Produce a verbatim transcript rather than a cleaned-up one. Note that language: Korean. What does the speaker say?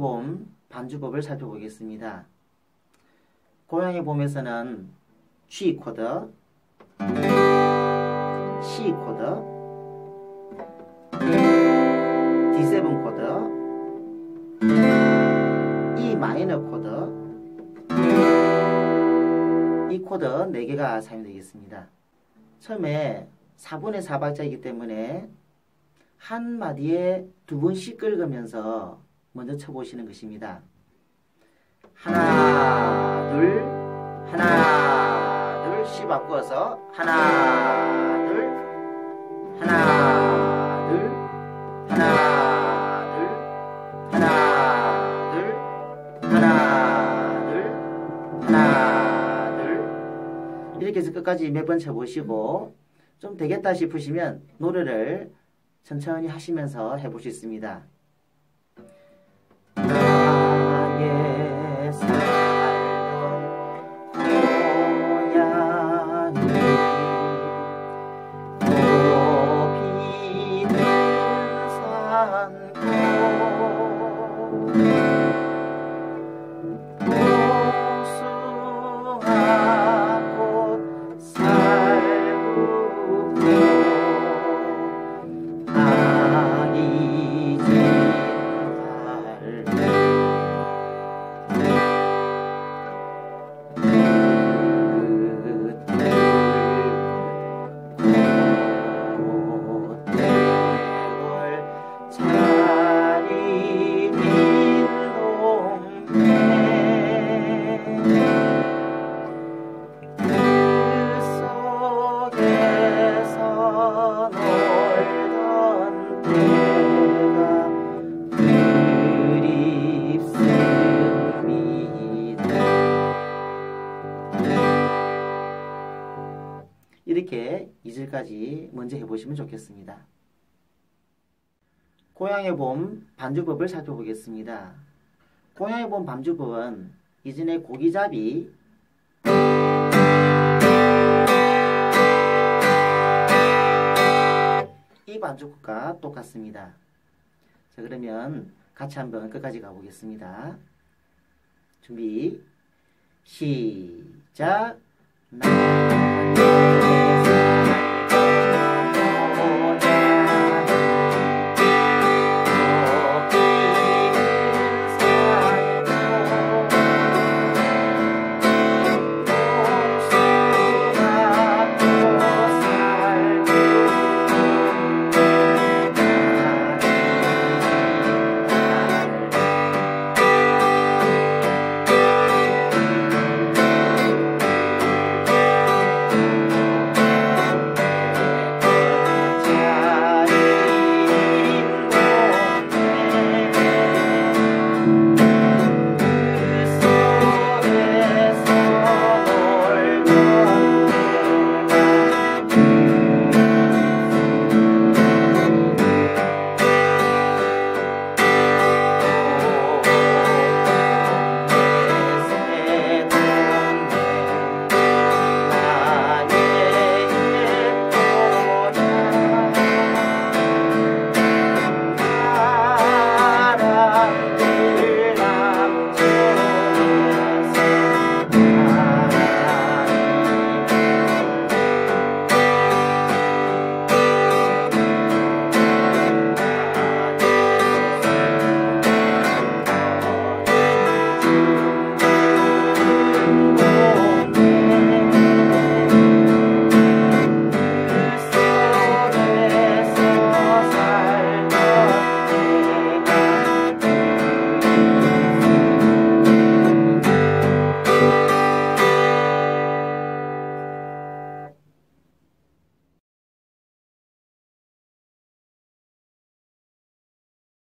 봄 반주법을 살펴보겠습니다. 고양이 봄에서는 G 코드, C 코드, 디 세븐 코드, E 마이너 코드, 이 코드 네 개가 사용되겠습니다. 처음에 사분의 사 박자이기 때문에 한 마디에 두 번씩 긁으면서 먼저 쳐보시는 것입니다. 하나, 둘, 하나, 둘, 시 바꾸어서 하나, 둘, 하나, 둘, 하나, 둘, 하나, 둘, 하나, 둘, 하나, 둘 이렇게 해서 끝까지 몇 번 쳐보시고 좀 되겠다 싶으시면 노래를 천천히 하시면서 해볼 수 있습니다. 나의 살던 고향이 꽃피는 산골 복숭아꽃 살구고 아기 진 이렇게 이 절까지 먼저 해보시면 좋겠습니다. 고향의 봄 반주법을 살펴보겠습니다. 고향의 봄 반주법은 이전에 고기잡이 이 반주법과 똑같습니다. 자, 그러면 같이 한번 끝까지 가보겠습니다. 준비 시작. 나